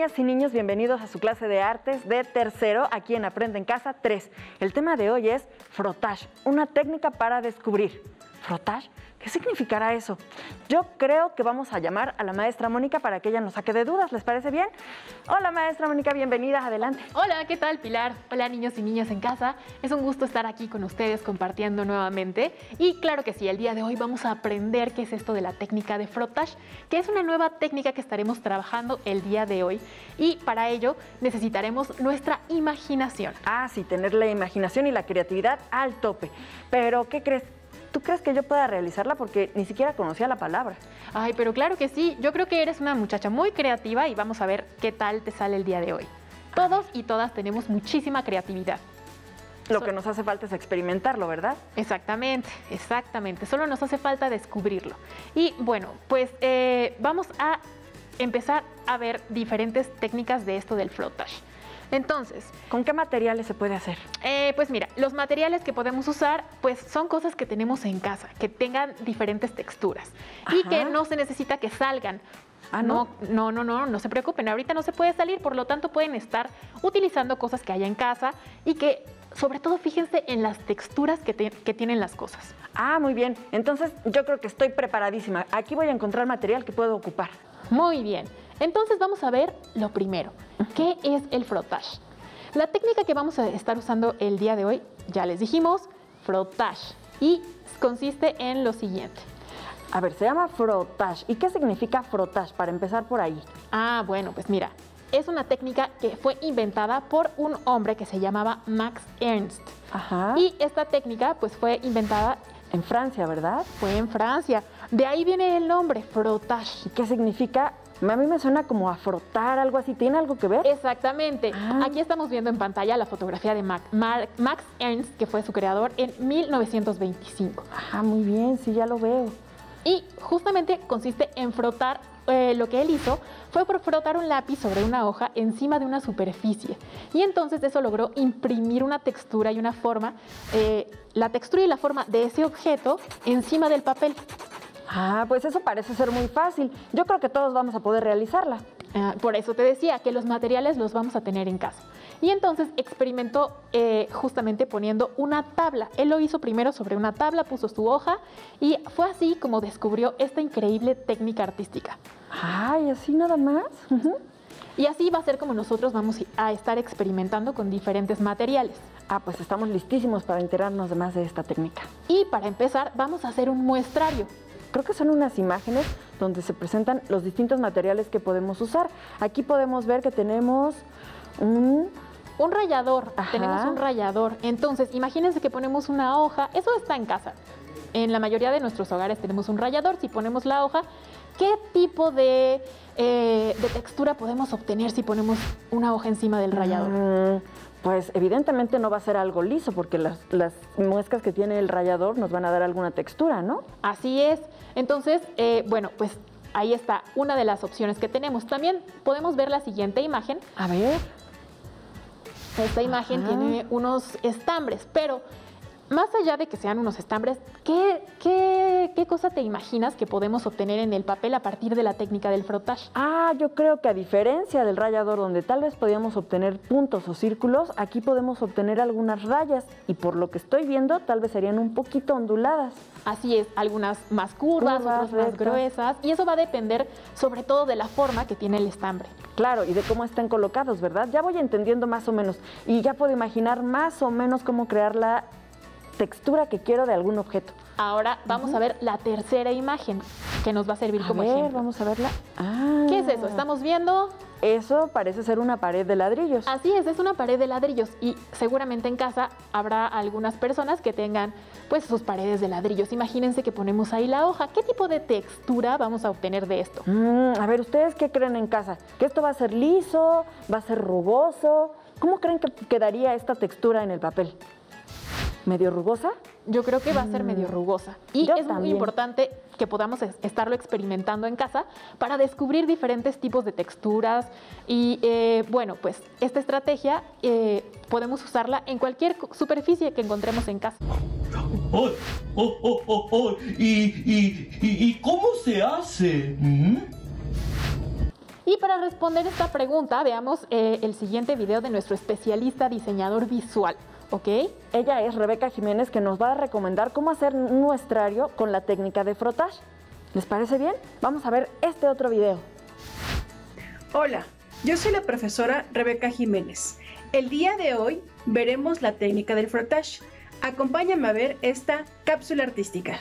niñas y niños, bienvenidos a su clase de artes de tercero, aquí en Aprende en Casa 3. El tema de hoy es frottage, una técnica para descubrir. ¿Frottage? ¿Qué significará eso? Yo creo que vamos a llamar a la maestra Mónica para que ella nos saque de dudas, ¿les parece bien? Hola maestra Mónica, bienvenida, adelante. Hola, ¿qué tal Pilar? Hola niños y niñas en casa. Es un gusto estar aquí con ustedes compartiendo nuevamente. Y claro que sí, el día de hoy vamos a aprender qué es esto de la técnica de frottage, que es una nueva técnica que estaremos trabajando el día de hoy. Y para ello necesitaremos nuestra imaginación. Ah, sí, tener la imaginación y la creatividad al tope. Pero, ¿qué crees? ¿Tú crees que yo pueda realizarla? Porque ni siquiera conocía la palabra. Ay, pero claro que sí. Yo creo que eres una muchacha muy creativa y vamos a ver qué tal te sale el día de hoy. Todos y todas tenemos muchísima creatividad. Lo que nos hace falta es experimentarlo, ¿verdad? Exactamente, exactamente. Solo nos hace falta descubrirlo. Y bueno, pues vamos a empezar a ver diferentes técnicas de esto del frottage. Entonces, ¿con qué materiales se puede hacer? Pues mira, los materiales que podemos usar pues son cosas que tenemos en casa, que tengan diferentes texturas. Ajá. Y que no se necesita que salgan. Ah, ¿no? No se preocupen, ahorita no se puede salir, por lo tanto pueden estar utilizando cosas que haya en casa y que sobre todo fíjense en las texturas que tienen las cosas. Ah, muy bien, entonces yo creo que estoy preparadísima. Aquí voy a encontrar material que puedo ocupar. Muy bien, entonces vamos a ver lo primero. ¿Qué es el frottage? La técnica que vamos a estar usando el día de hoy, ya les dijimos, frottage, y consiste en lo siguiente. A ver, se llama frottage. ¿Y qué significa frottage? Para empezar por ahí. Ah, bueno, pues mira, es una técnica que fue inventada por un hombre que se llamaba Max Ernst. Ajá. Y esta técnica pues fue inventada en Francia, ¿verdad? Fue en Francia. De ahí viene el nombre, frottage. ¿Y qué significa? A mí me suena como a frotar, algo así. ¿Tiene algo que ver? Exactamente. Aquí estamos viendo en pantalla la fotografía de Max Ernst, que fue su creador en 1925. Ah, muy bien, sí, ya lo veo. Y justamente consiste en frotar, lo que él hizo fue frotar un lápiz sobre una hoja encima de una superficie. Y entonces eso logró imprimir una textura y una forma, la textura y la forma de ese objeto encima del papel. Ah, pues eso parece ser muy fácil. Yo creo que todos vamos a poder realizarla. Por eso te decía que los materiales los vamos a tener en casa. Y entonces experimentó justamente poniendo una tabla. Él lo hizo primero sobre una tabla, puso su hoja y fue así como descubrió esta increíble técnica artística. Ay, así nada más. Y así va a ser como nosotros vamos a estar experimentando con diferentes materiales. Ah, pues estamos listísimos para enterarnos de más de esta técnica. Y para empezar vamos a hacer un muestrario. Creo que son unas imágenes donde se presentan los distintos materiales que podemos usar. Aquí podemos ver que tenemos un rallador. Ajá. Tenemos un rallador. Entonces, imagínense que ponemos una hoja. Eso está en casa. En la mayoría de nuestros hogares tenemos un rallador. Si ponemos la hoja, ¿qué tipo de textura podemos obtener si ponemos una hoja encima del rallador? Pues evidentemente no va a ser algo liso porque las muescas que tiene el rallador nos van a dar alguna textura, ¿no? Así es. Entonces, bueno, pues ahí está una de las opciones que tenemos. También podemos ver la siguiente imagen. A ver. Esta imagen tiene unos estambres, pero más allá de que sean unos estambres, ¿qué cosa te imaginas que podemos obtener en el papel a partir de la técnica del frottage? Ah, yo creo que a diferencia del rallador, donde tal vez podíamos obtener puntos o círculos, aquí podemos obtener algunas rayas y por lo que estoy viendo, tal vez serían un poquito onduladas. Así es, algunas más curvas, otras más gruesas, y eso va a depender sobre todo de la forma que tiene el estambre. Claro, y de cómo están colocados, ¿verdad? Ya voy entendiendo más o menos y ya puedo imaginar más o menos cómo crear la textura que quiero de algún objeto. Ahora vamos a ver la tercera imagen que nos va a servir como ejemplo. Vamos a verla. ¿Qué es eso? ¿Estamos viendo? Eso parece ser una pared de ladrillos. Así es una pared de ladrillos y seguramente en casa habrá algunas personas que tengan pues sus paredes de ladrillos. Imagínense que ponemos ahí la hoja. ¿Qué tipo de textura vamos a obtener de esto? A ver, ¿ustedes qué creen en casa? ¿Que esto va a ser liso? ¿Va a ser rugoso? ¿Cómo creen que quedaría esta textura en el papel? ¿Medio rugosa? Yo creo que va a ser medio rugosa. Y es muy importante que podamos estarlo experimentando en casa para descubrir diferentes tipos de texturas. Y bueno, pues esta estrategia podemos usarla en cualquier superficie que encontremos en casa. ¿Y cómo se hace? Y para responder esta pregunta, veamos el siguiente video de nuestro especialista diseñador visual, ¿ok? Ella es Rebeca Jiménez, que nos va a recomendar cómo hacer un muestrario con la técnica de frottage. ¿Les parece bien? Vamos a ver este otro video. Hola, yo soy la profesora Rebeca Jiménez. El día de hoy veremos la técnica del frottage. Acompáñame a ver esta cápsula artística.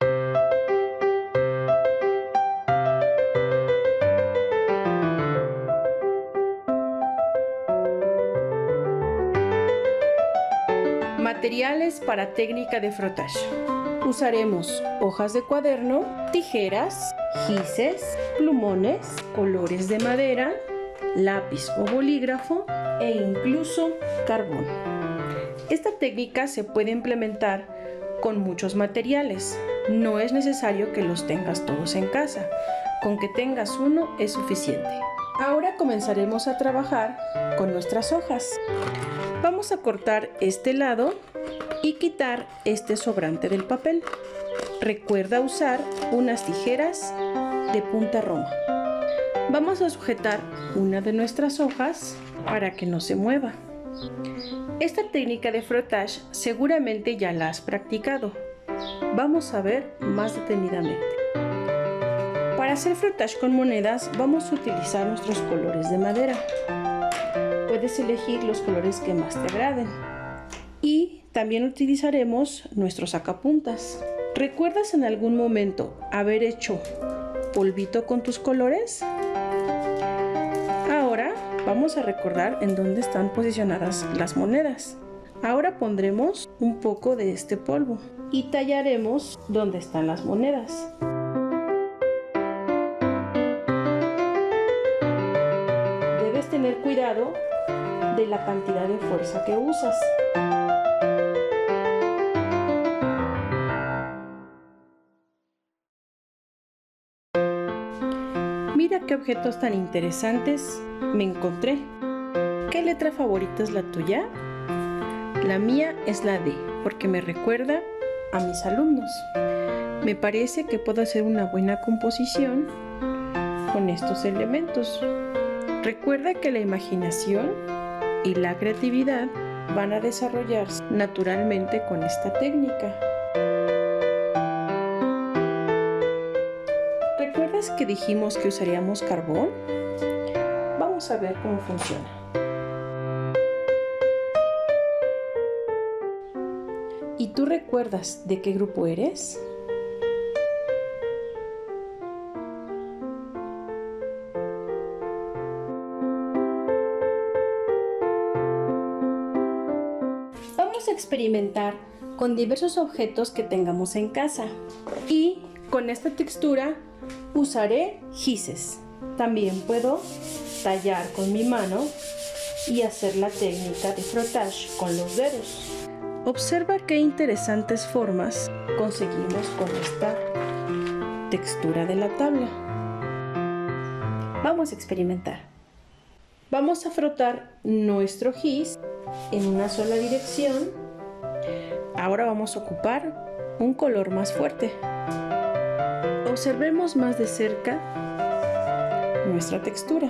Materiales para técnica de frottage. Usaremos hojas de cuaderno, tijeras, gises, plumones, colores de madera, lápiz o bolígrafo e incluso carbón. Esta técnica se puede implementar con muchos materiales. No es necesario que los tengas todos en casa. Con que tengas uno es suficiente. Ahora comenzaremos a trabajar con nuestras hojas. Vamos a cortar este lado y quitar este sobrante del papel. Recuerda usar unas tijeras de punta roma. Vamos a sujetar una de nuestras hojas para que no se mueva. Esta técnica de frottage seguramente ya la has practicado. Vamos a ver más detenidamente. Para hacer frottage con monedas vamos a utilizar nuestros colores de madera. Puedes elegir los colores que más te agraden. Y también utilizaremos nuestros sacapuntas. ¿Recuerdas en algún momento haber hecho polvito con tus colores? Ahora vamos a recordar en dónde están posicionadas las monedas. Ahora pondremos un poco de este polvo y tallaremos donde están las monedas. Debes tener cuidado de la cantidad de fuerza que usas. Mira qué objetos tan interesantes me encontré. ¿Qué letra favorita es la tuya? La mía es la D, porque me recuerda a mis alumnos. Me parece que puedo hacer una buena composición con estos elementos. Recuerda que la imaginación y la creatividad van a desarrollarse naturalmente con esta técnica. ¿Recuerdas que dijimos que usaríamos carbón? Vamos a ver cómo funciona. ¿Y tú recuerdas de qué grupo eres? Vamos a experimentar con diversos objetos que tengamos en casa. Y con esta textura usaré gises. También puedo tallar con mi mano y hacer la técnica de frottage con los dedos. Observa qué interesantes formas conseguimos con esta textura de la tabla. Vamos a experimentar. Vamos a frotar nuestro gis en una sola dirección. Ahora vamos a ocupar un color más fuerte. Observemos más de cerca nuestra textura.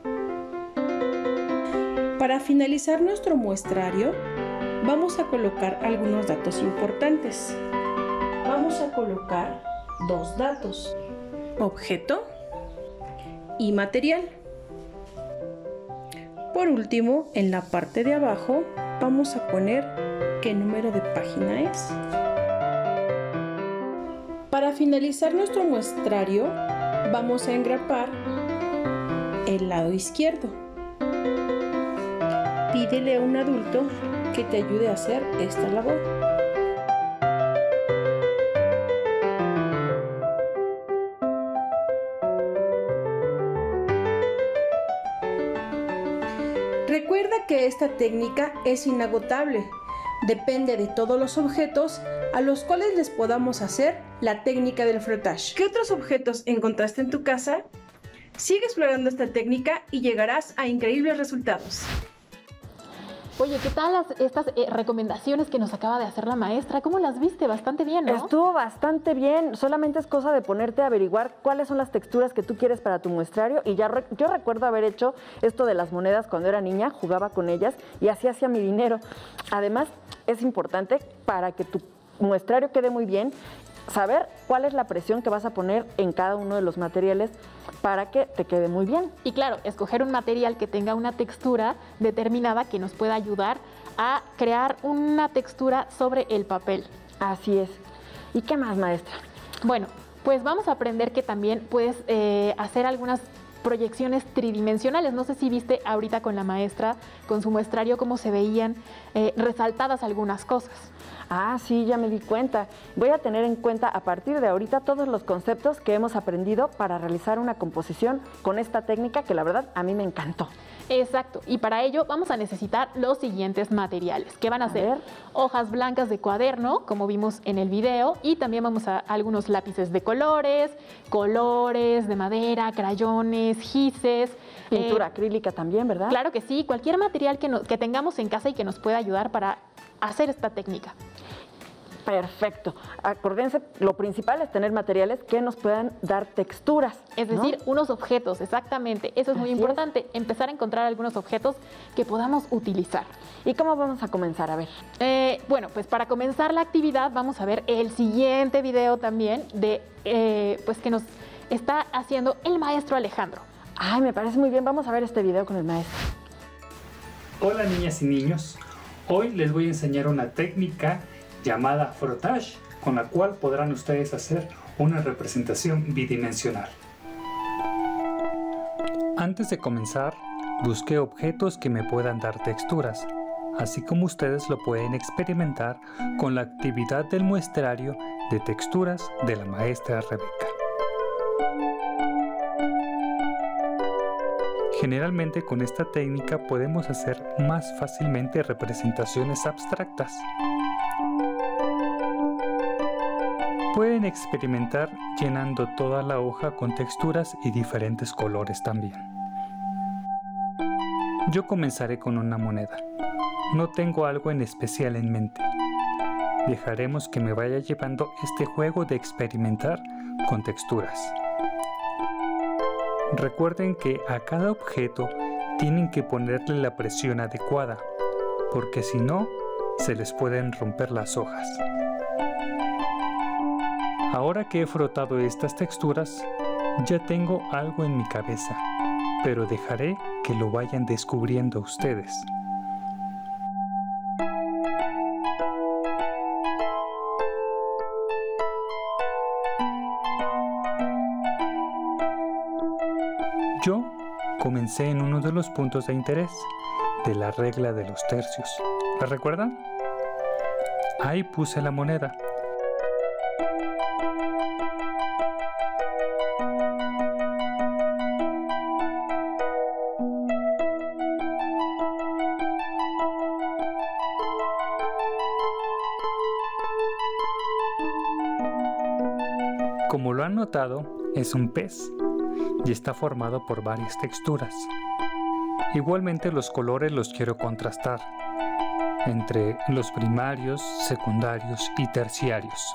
Para finalizar nuestro muestrario, vamos a colocar algunos datos importantes. Vamos a colocar dos datos: objeto y material. Por último, en la parte de abajo, vamos a poner qué número de página es. Para finalizar nuestro muestrario, vamos a engrapar el lado izquierdo. Pídele a un adulto que te ayude a hacer esta labor. Recuerda que esta técnica es inagotable. Depende de todos los objetos a los cuales les podamos hacer la técnica del frottage. ¿Qué otros objetos encontraste en tu casa? Sigue explorando esta técnica y llegarás a increíbles resultados. Oye, ¿qué tal estas recomendaciones que nos acaba de hacer la maestra? ¿Cómo las viste? Bastante bien, ¿no? Estuvo bastante bien, solamente es cosa de ponerte a averiguar cuáles son las texturas que tú quieres para tu muestrario y ya yo recuerdo haber hecho esto de las monedas cuando era niña, jugaba con ellas y así hacía mi dinero. Además, es importante para que tu muestrario quede muy bien, saber cuál es la presión que vas a poner en cada uno de los materiales para que te quede muy bien. Y claro, escoger un material que tenga una textura determinada que nos pueda ayudar a crear una textura sobre el papel. Así es. ¿Y qué más, maestra? Bueno, pues vamos a aprender que también puedes hacer algunas proyecciones tridimensionales. No sé si viste ahorita con la maestra, con su muestrario, cómo se veían resaltadas algunas cosas. Ah, sí, ya me di cuenta. Voy a tener en cuenta a partir de ahorita todos los conceptos que hemos aprendido para realizar una composición con esta técnica que la verdad a mí me encantó. Exacto, y para ello vamos a necesitar los siguientes materiales, que van a ser hojas blancas de cuaderno, como vimos en el video, y también vamos a algunos lápices de colores, colores de madera, crayones, gises. Pintura acrílica también, ¿verdad? Claro que sí, cualquier material que tengamos en casa y que nos pueda ayudar para hacer esta técnica. Perfecto. Acuérdense, lo principal es tener materiales que nos puedan dar texturas. Es decir, unos objetos, exactamente. Eso es muy importante, empezar a encontrar algunos objetos que podamos utilizar. ¿Y cómo vamos a comenzar? A ver. Bueno, pues para comenzar la actividad vamos a ver el siguiente video también de pues que nos está haciendo el maestro Alejandro. Ay, me parece muy bien. Vamos a ver este video con el maestro. Hola niñas y niños. Hoy les voy a enseñar una técnica llamada frottage, con la cual podrán ustedes hacer una representación bidimensional. Antes de comenzar, busqué objetos que me puedan dar texturas, así como ustedes lo pueden experimentar con la actividad del muestrario de texturas de la maestra Rebeca. Generalmente con esta técnica podemos hacer más fácilmente representaciones abstractas. Pueden experimentar llenando toda la hoja con texturas y diferentes colores también. Yo comenzaré con una moneda. No tengo algo en especial en mente. Dejaremos que me vaya llevando este juego de experimentar con texturas. Recuerden que a cada objeto tienen que ponerle la presión adecuada, porque si no, se les pueden romper las hojas. Ahora que he frotado estas texturas, ya tengo algo en mi cabeza, pero dejaré que lo vayan descubriendo ustedes. Yo comencé en uno de los puntos de interés de la regla de los tercios. ¿La recuerdan? Ahí puse la moneda. Como lo han notado, es un pez y está formado por varias texturas. Igualmente los colores los quiero contrastar entre los primarios, secundarios y terciarios.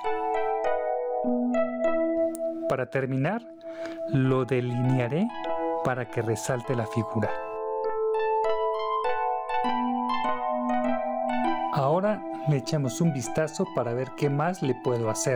Para terminar, lo delinearé para que resalte la figura. Ahora le echamos un vistazo para ver qué más le puedo hacer.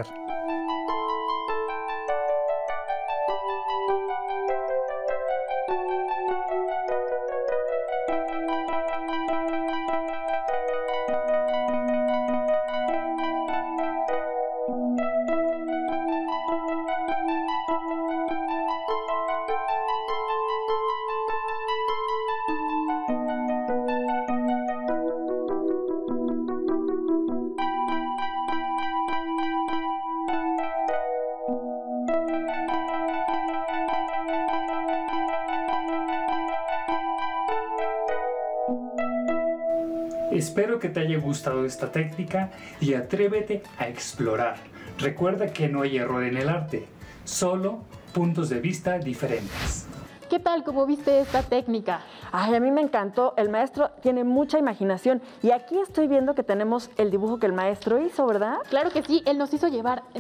Espero que te haya gustado esta técnica y atrévete a explorar. Recuerda que no hay error en el arte, solo puntos de vista diferentes. ¿qué tal? ¿Cómo viste esta técnica? Ay, a mí me encantó. El maestro tiene mucha imaginación. Y aquí estoy viendo que tenemos el dibujo que el maestro hizo, ¿verdad? Claro que sí, él nos hizo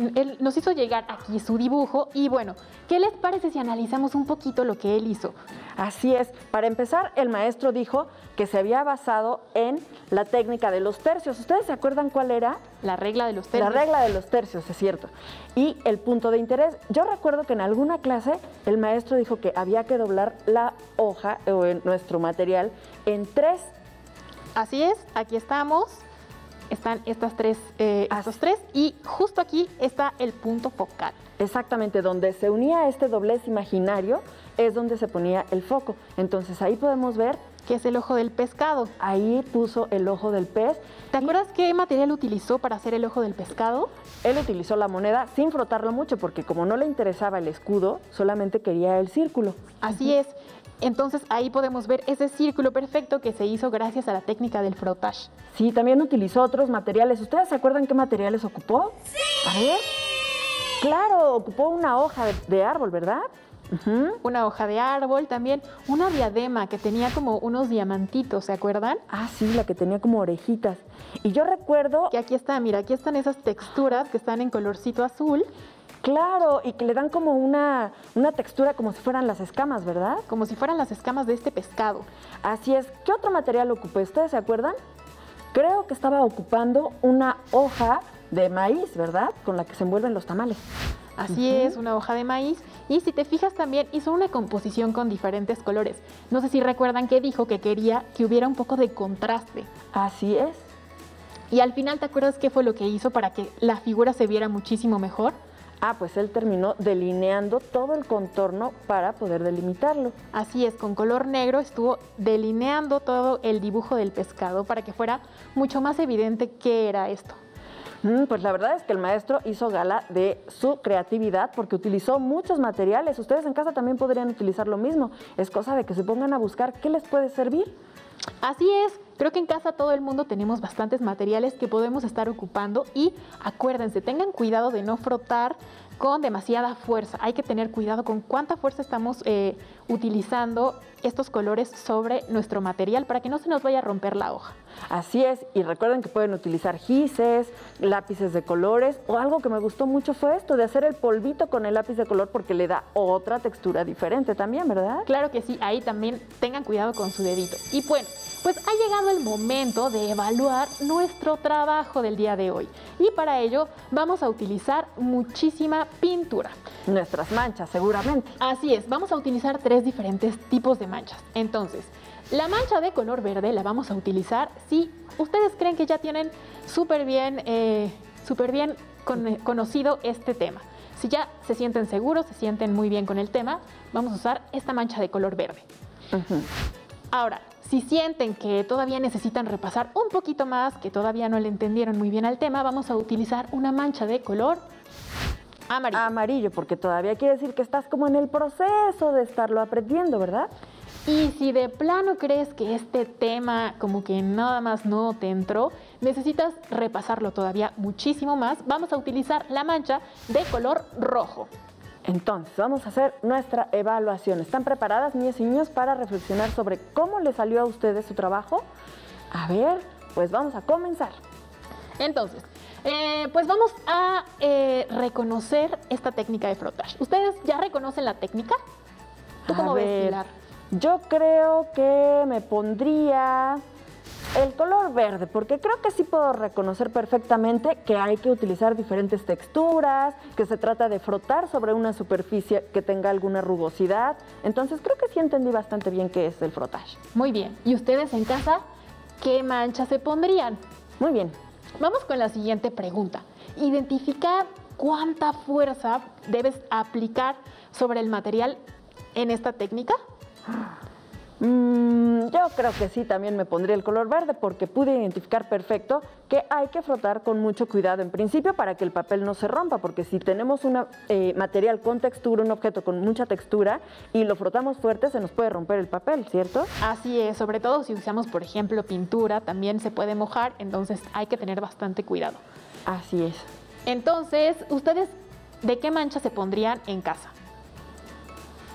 llegar aquí su dibujo y bueno, ¿qué les parece si analizamos un poquito lo que él hizo? Así es. Para empezar, el maestro dijo que se había basado en la técnica de los tercios. ¿Ustedes se acuerdan cuál era? La regla de los tercios. La regla de los tercios, es cierto. Y el punto de interés. Yo recuerdo que en alguna clase el maestro dijo que había que doblar la hoja o nuestro material en 3. Así es, aquí estamos. Están estos tres y justo aquí está el punto focal. Exactamente, donde se unía este doblez imaginario es donde se ponía el foco. Entonces ahí podemos ver que es el ojo del pescado. Ahí puso el ojo del pez. ¿Te acuerdas qué material utilizó para hacer el ojo del pescado? Él utilizó la moneda sin frotarlo mucho porque como no le interesaba el escudo, solamente quería el círculo. Así es. Entonces ahí podemos ver ese círculo perfecto que se hizo gracias a la técnica del frottage. Sí, también utilizó otros materiales. ¿Ustedes se acuerdan qué materiales ocupó? ¡Sí! A ver. Claro, ocupó una hoja de árbol, ¿verdad? Una hoja de árbol, también una diadema que tenía como unos diamantitos, ¿se acuerdan? Ah, sí, la que tenía como orejitas. Y yo recuerdo que aquí está, mira, aquí están esas texturas que están en colorcito azul. Claro, y que le dan como una textura como si fueran las escamas, ¿verdad? Como si fueran las escamas de este pescado. Así es. ¿Qué otro material ocupé? ¿Ustedes se acuerdan? Creo que estaba ocupando una hoja de maíz, ¿verdad? Con la que se envuelven los tamales. Así es, una hoja de maíz. Y si te fijas también hizo una composición con diferentes colores. No sé si recuerdan que dijo que quería que hubiera un poco de contraste. Así es. Y al final, ¿te acuerdas qué fue lo que hizo para que la figura se viera muchísimo mejor? Ah, pues él terminó delineando todo el contorno para poder delimitarlo. Así es, con color negro estuvo delineando todo el dibujo del pescado para que fuera mucho más evidente qué era esto. Pues la verdad es que el maestro hizo gala de su creatividad porque utilizó muchos materiales. Ustedes en casa también podrían utilizar lo mismo. Es cosa de que se pongan a buscar qué les puede servir. Así es, creo que en casa todo el mundo tenemos bastantes materiales que podemos estar ocupando y acuérdense, tengan cuidado de no frotar con demasiada fuerza. Hay que tener cuidado con cuánta fuerza estamos utilizando estos colores sobre nuestro material para que no se nos vaya a romper la hoja. Así es, y recuerden que pueden utilizar gises, lápices de colores, o algo que me gustó mucho fue esto, de hacer el polvito con el lápiz de color porque le da otra textura diferente también, ¿verdad? Claro que sí, ahí también tengan cuidado con su dedito. Y bueno, pues ha llegado el momento de evaluar nuestro trabajo del día de hoy. Y para ello vamos a utilizar muchísima pintura. Nuestras manchas, seguramente. Así es, vamos a utilizar 3 diferentes tipos de manchas. Entonces, la mancha de color verde la vamos a utilizar si ustedes creen que ya tienen súper bien conocido este tema. Si ya se sienten seguros, se sienten muy bien con el tema, vamos a usar esta mancha de color verde. Ahora, si sienten que todavía necesitan repasar un poquito más, que todavía no le entendieron muy bien al tema, vamos a utilizar una mancha de color amarillo. Amarillo, porque todavía quiere decir que estás como en el proceso de estarlo aprendiendo, ¿verdad? Y si de plano crees que este tema como que nada más no te entró, necesitas repasarlo todavía muchísimo más, vamos a utilizar la mancha de color rojo. Entonces, vamos a hacer nuestra evaluación. ¿Están preparadas, niñas y niños, para reflexionar sobre cómo les salió a ustedes su trabajo? A ver, pues vamos a comenzar. Entonces, pues vamos a reconocer esta técnica de frottage. ¿Ustedes ya reconocen la técnica? ¿Tú cómo ves, Pilar? Yo creo que me pondría el color verde, porque creo que sí puedo reconocer perfectamente que hay que utilizar diferentes texturas, que se trata de frotar sobre una superficie que tenga alguna rugosidad. Entonces creo que sí entendí bastante bien qué es el frottage. Muy bien. ¿Y ustedes en casa qué mancha se pondrían? Muy bien. Vamos con la siguiente pregunta. Identifica cuánta fuerza debes aplicar sobre el material en esta técnica. Yo creo que sí, también me pondría el color verde porque pude identificar perfecto que hay que frotar con mucho cuidado en principio para que el papel no se rompa, porque si tenemos un material con textura, un objeto con mucha textura y lo frotamos fuerte, se nos puede romper el papel, ¿cierto? Así es, sobre todo si usamos, por ejemplo, pintura, también se puede mojar, entonces hay que tener bastante cuidado. Así es. Entonces, ¿ustedes de qué mancha se pondrían en casa?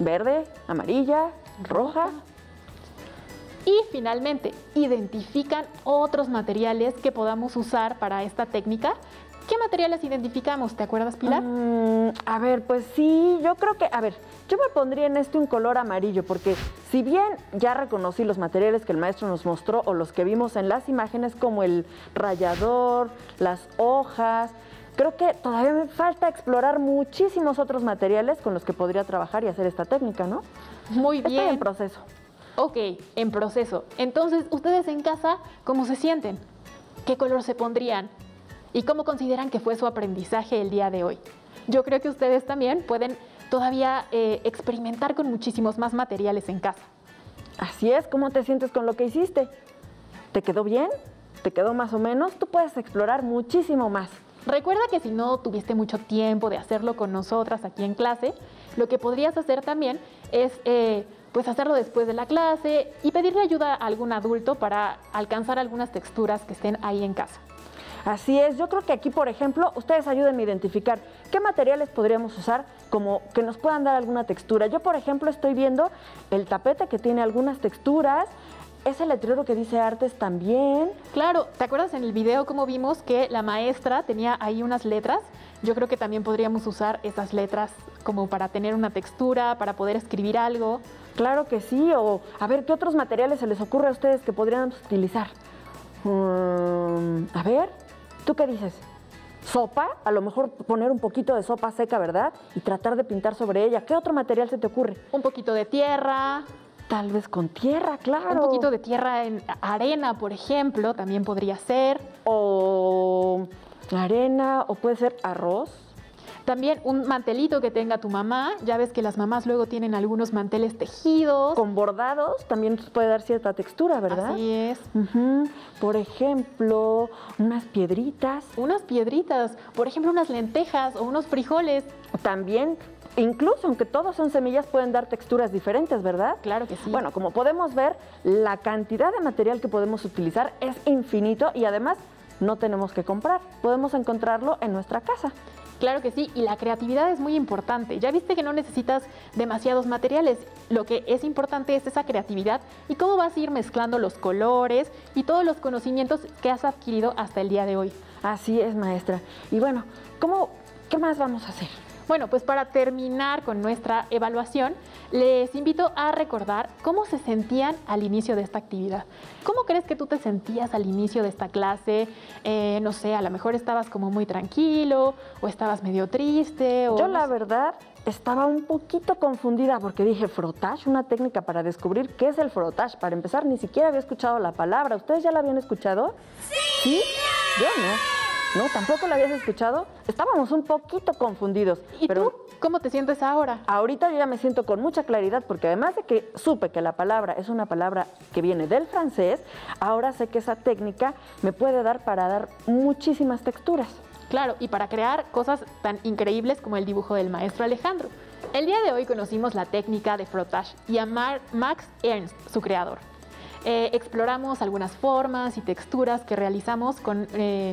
verde, amarilla, roja. Y finalmente, identifican otros materiales que podamos usar para esta técnica. ¿Qué materiales identificamos? ¿Te acuerdas, Pilar? A ver, pues sí, yo creo que, a ver, yo me pondría en un color amarillo, porque si bien ya reconocí los materiales que el maestro nos mostró o los que vimos en las imágenes, como el rallador, las hojas, creo que todavía me falta explorar muchísimos otros materiales con los que podría trabajar y hacer esta técnica, ¿no? Muy bien. Estoy en proceso. Ok, en proceso. Entonces, ustedes en casa, ¿cómo se sienten? ¿Qué color se pondrían? ¿Y cómo consideran que fue su aprendizaje el día de hoy? Yo creo que ustedes también pueden todavía experimentar con muchísimos más materiales en casa. Así es, ¿cómo te sientes con lo que hiciste? ¿Te quedó bien? ¿Te quedó más o menos? Tú puedes explorar muchísimo más. Recuerda que si no tuviste mucho tiempo de hacerlo con nosotras aquí en clase, lo que podrías hacer también es pues hacerlo después de la clase y pedirle ayuda a algún adulto para alcanzar algunas texturas que estén ahí en casa. Así es, yo creo que aquí, por ejemplo, ustedes ayuden a identificar qué materiales podríamos usar como que nos puedan dar alguna textura. Yo, por ejemplo, estoy viendo el tapete que tiene algunas texturas, ese letrero que dice artes también. Claro, ¿te acuerdas en el video cómo vimos que la maestra tenía ahí unas letras? Yo creo que también podríamos usar esas letras como para tener una textura, para poder escribir algo. Claro que sí, o a ver, ¿qué otros materiales se les ocurre a ustedes que podríamos utilizar? A ver, ¿tú qué dices? ¿Sopa? A lo mejor poner un poquito de sopa seca, ¿verdad? Y tratar de pintar sobre ella. ¿Qué otro material se te ocurre? Un poquito de tierra. Tal vez con tierra, claro. Un poquito de tierra en arena, por ejemplo, también podría ser. O arena, o puede ser arroz. También un mantelito que tenga tu mamá. Ya ves que las mamás luego tienen algunos manteles tejidos. Con bordados también puede dar cierta textura, ¿verdad? Así es. Por ejemplo, unas piedritas. Unas piedritas. Por ejemplo, unas lentejas o unos frijoles. También, incluso aunque todos son semillas, pueden dar texturas diferentes, ¿verdad? Claro que sí. Bueno, como podemos ver, la cantidad de material que podemos utilizar es infinito y además no tenemos que comprar. Podemos encontrarlo en nuestra casa. Claro que sí, y la creatividad es muy importante. Ya viste que no necesitas demasiados materiales. Lo que es importante es esa creatividad y cómo vas a ir mezclando los colores y todos los conocimientos que has adquirido hasta el día de hoy. Así es, maestra. Y bueno, ¿qué más vamos a hacer? Bueno, pues para terminar con nuestra evaluación, les invito a recordar cómo se sentían al inicio de esta actividad. ¿Cómo crees que tú te sentías al inicio de esta clase? No sé, a lo mejor estabas como muy tranquilo o estabas medio triste. Yo la verdad estaba un poquito confundida porque dije, ¿frottage? Una técnica para descubrir qué es el frottage. Para empezar, ni siquiera había escuchado la palabra. ¿Ustedes ya la habían escuchado? Sí. Yo no. ¿No? ¿Tampoco lo habías escuchado? Estábamos un poquito confundidos. ¿Y tú? ¿Cómo te sientes ahora? Ahorita yo ya me siento con mucha claridad porque además de que supe que la palabra es una palabra que viene del francés, ahora sé que esa técnica me puede dar para dar muchísimas texturas. Claro, y para crear cosas tan increíbles como el dibujo del maestro Alejandro. El día de hoy conocimos la técnica de frottage y a Max Ernst, su creador. Exploramos algunas formas y texturas que realizamos con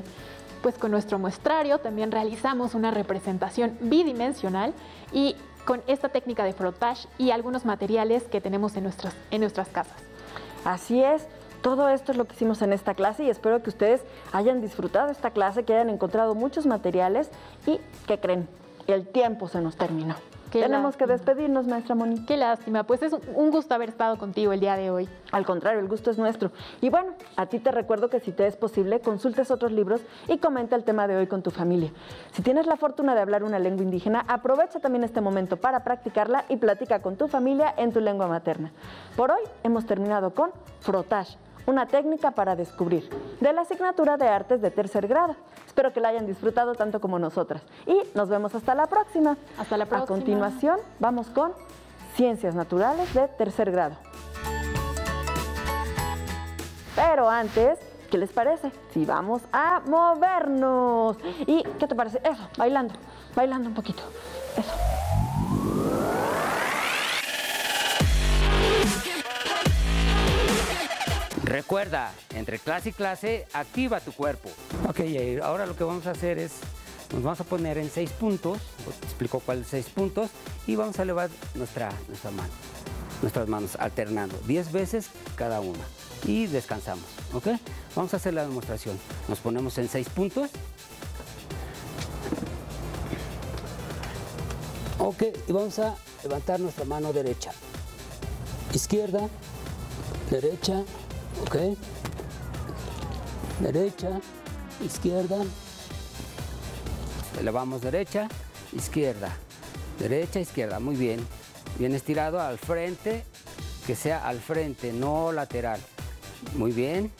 nuestro muestrario. También realizamos una representación bidimensional y con esta técnica de frottage y algunos materiales que tenemos en nuestras casas. Así es, todo esto es lo que hicimos en esta clase y espero que ustedes hayan disfrutado esta clase, que hayan encontrado muchos materiales y, ¿qué creen? El tiempo se nos terminó. Tenemos que despedirnos, maestra Moni. Qué lástima, pues es un gusto haber estado contigo el día de hoy. Al contrario, el gusto es nuestro. Y bueno, a ti te recuerdo que si te es posible, consultes otros libros y comenta el tema de hoy con tu familia. Si tienes la fortuna de hablar una lengua indígena, aprovecha también este momento para practicarla y platica con tu familia en tu lengua materna. Por hoy hemos terminado con frottage, una técnica para descubrir, de la asignatura de artes de tercer grado. Espero que la hayan disfrutado tanto como nosotras. Y nos vemos hasta la próxima. Hasta la próxima. A continuación, vamos con Ciencias Naturales de tercer grado. Pero antes, ¿qué les parece? Si vamos a movernos. ¿Y qué te parece? Eso, bailando un poquito. Eso. Recuerda, entre clase y clase, activa tu cuerpo. Ok, Yair, ahora lo que vamos a hacer es Nos vamos a poner en 6 puntos, te explico cuáles 6 puntos, y vamos a elevar nuestra mano, nuestras manos alternando 10 veces cada una y descansamos, ¿ok? Vamos a hacer la demostración. Nos ponemos en 6 puntos. Ok, y vamos a levantar nuestra mano derecha, izquierda, derecha, ok, derecha, izquierda, elevamos derecha, izquierda, muy bien, bien estirado al frente, que sea al frente, no lateral, muy bien,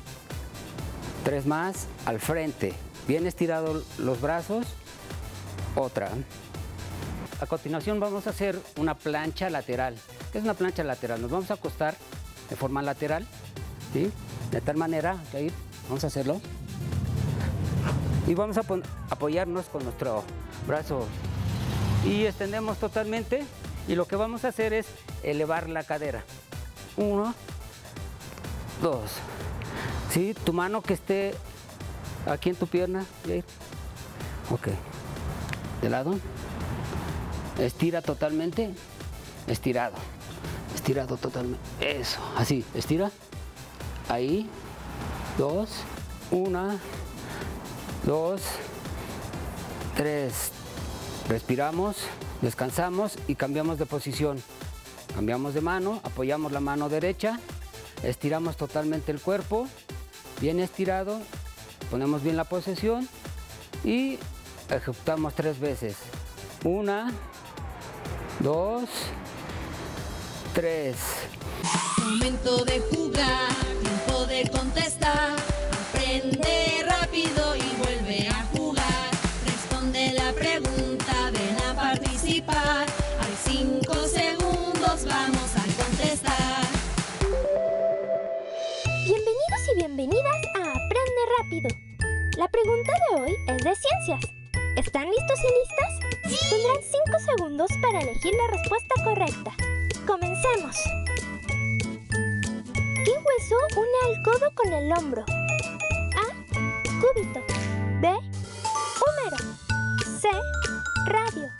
3 más, al frente, bien estirado los brazos, otra. A continuación vamos a hacer una plancha lateral. ¿Qué es una plancha lateral? Nos vamos a acostar de forma lateral, ¿sí? De tal manera que ahí vamos a hacerlo. Y vamos a apoyarnos con nuestro brazo y extendemos totalmente. Y lo que vamos a hacer es elevar la cadera. 1, 2. ¿Sí? Tu mano que esté aquí en tu pierna. Ok. De lado. Estira totalmente, estirado totalmente, eso, así, estira, ahí, 2, 1, 2, 3, respiramos, descansamos y cambiamos de posición, cambiamos de mano, apoyamos la mano derecha, estiramos totalmente el cuerpo, bien estirado, ponemos bien la posición y ejecutamos 3 veces, 1, 2, 3. Momento de jugar, tiempo de contestar. Aprende rápido y vuelve a jugar. Responde la pregunta, ven a participar. Hay 5 segundos, vamos a contestar. Bienvenidos y bienvenidas a Aprende Rápido. La pregunta de hoy es de ciencias. ¿Están listos y listas? ¡Sí! Tendrán 5 segundos para elegir la respuesta correcta. ¡Comencemos! ¿Qué hueso une al codo con el hombro? A. Cúbito. B. Húmero. C. Radio.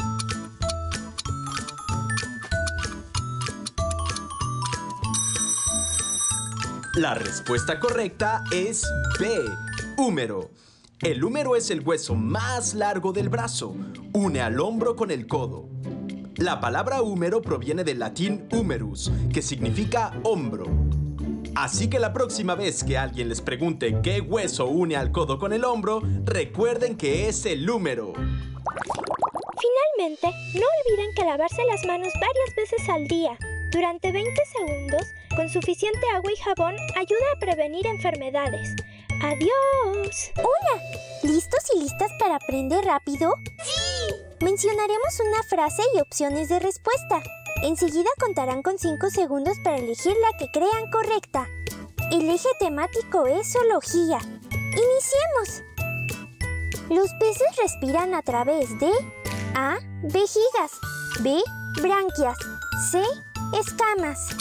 La respuesta correcta es B. Húmero. El húmero es el hueso más largo del brazo. Une al hombro con el codo. La palabra húmero proviene del latín humerus, que significa hombro. Así que la próxima vez que alguien les pregunte qué hueso une al codo con el hombro, recuerden que es el húmero. Finalmente, no olviden que lavarse las manos varias veces al día, durante 20 segundos, con suficiente agua y jabón, ayuda a prevenir enfermedades. ¡Adiós! Hola, ¿listos y listas para aprender rápido? ¡Sí! Mencionaremos una frase y opciones de respuesta. Enseguida contarán con 5 segundos para elegir la que crean correcta. El eje temático es zoología. ¡Iniciemos! Los peces respiran a través de A. Vejigas, B. Branquias, C. Escamas.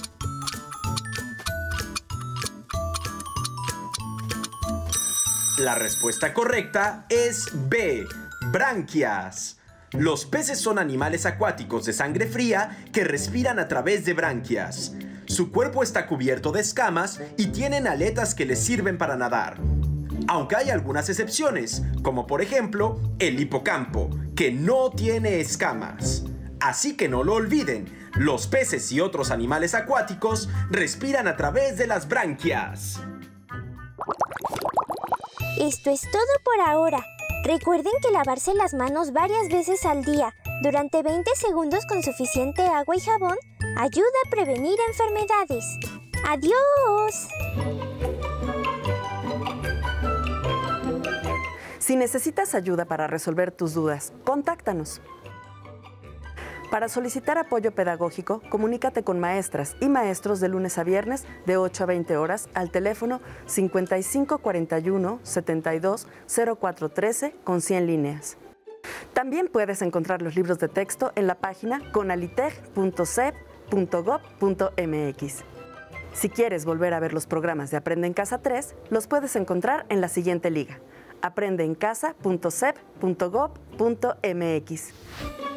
La respuesta correcta es B. Branquias. Los peces son animales acuáticos de sangre fría que respiran a través de branquias. Su cuerpo está cubierto de escamas y tienen aletas que les sirven para nadar. Aunque hay algunas excepciones, como por ejemplo el hipocampo, que no tiene escamas. Así que no lo olviden, los peces y otros animales acuáticos respiran a través de las branquias. Esto es todo por ahora. Recuerden que lavarse las manos varias veces al día, durante 20 segundos con suficiente agua y jabón, ayuda a prevenir enfermedades. ¡Adiós! Si necesitas ayuda para resolver tus dudas, contáctanos. Para solicitar apoyo pedagógico, comunícate con maestras y maestros de lunes a viernes de 8 a 20 horas al teléfono 5541 72 0413 con 100 líneas. También puedes encontrar los libros de texto en la página conaliteg.cep.gov.mx. Si quieres volver a ver los programas de Aprende en Casa 3, los puedes encontrar en la siguiente liga: aprendeencasa.cep.gov.mx.